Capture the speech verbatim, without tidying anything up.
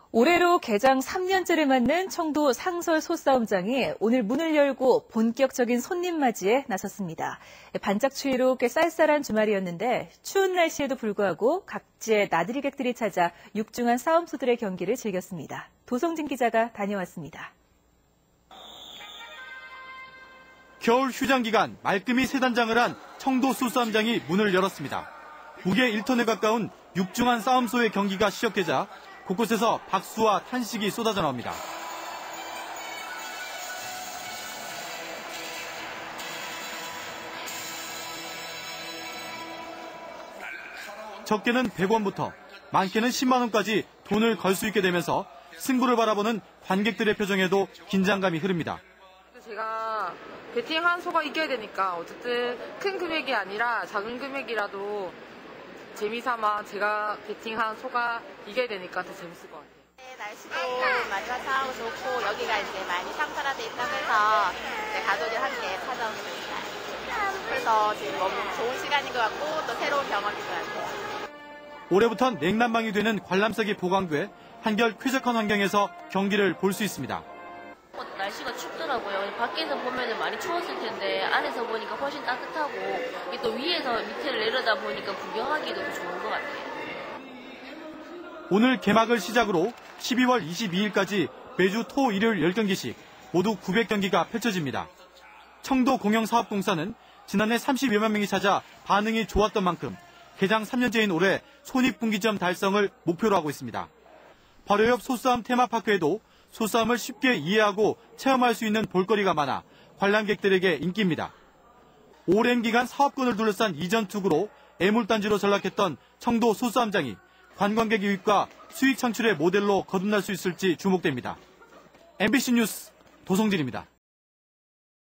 올해로 개장 삼 년째를 맞는 청도 상설 소싸움장이 오늘 문을 열고 본격적인 손님 맞이에 나섰습니다. 반짝 추위로 꽤 쌀쌀한 주말이었는데 추운 날씨에도 불구하고 각지의 나들이객들이 찾아 육중한 싸움소들의 경기를 즐겼습니다. 도성진 기자가 다녀왔습니다. 겨울 휴장 기간 말끔히 세 단장을 한 청도 소싸움장이 문을 열었습니다. 무게 일 톤에 가까운 육중한 싸움소의 경기가 시작되자 곳곳에서 박수와 탄식이 쏟아져 나옵니다. 적게는 백 원부터 많게는 십만 원까지 돈을 걸 수 있게 되면서 승부를 바라보는 관객들의 표정에도 긴장감이 흐릅니다. 제가 베팅한 소가 이겨야 되니까 어쨌든 큰 금액이 아니라 작은 금액이라도 재미삼아 제가 베팅한 소가 이겨야 되니까 더 재밌을 것 같아요. 네, 날씨도 많이 화창하고 좋고 여기가 이제 많이 상설화돼 있다고 해서 이제 가족이 함께 찾아오게 됐어요. 그래서 지금 너무 좋은 시간인 것 같고 또 새로운 경험인 것 같아요. 올해부터는 냉난방이 되는 관람석이 보강돼 한결 쾌적한 환경에서 경기를 볼 수 있습니다. 날씨가 춥더라고요. 밖에서 보면 많이 추웠을 텐데 안에서 보니까 훨씬 따뜻하고 또 위에서 밑에를 내려다 보니까 구경하기도 더 좋은 것 같아요. 오늘 개막을 시작으로 십이월 이십이일까지 매주 토, 일요일 열 경기씩 모두 구백 경기가 펼쳐집니다. 청도공영사업공사는 지난해 삼십여만 명이 찾아 반응이 좋았던 만큼 개장 삼 년째인 올해 손익분기점 달성을 목표로 하고 있습니다. 바로 옆 소싸움 테마파크에도 소싸움을 쉽게 이해하고 체험할 수 있는 볼거리가 많아 관람객들에게 인기입니다. 오랜 기간 사업권을 둘러싼 이전 투구로 애물단지로 전락했던 청도 소싸움장이 관광객 유입과 수익 창출의 모델로 거듭날 수 있을지 주목됩니다. 엠비씨 뉴스 도성진입니다.